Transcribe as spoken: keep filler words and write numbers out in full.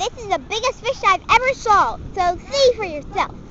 This is the biggest fish I've ever saw, so see for yourself.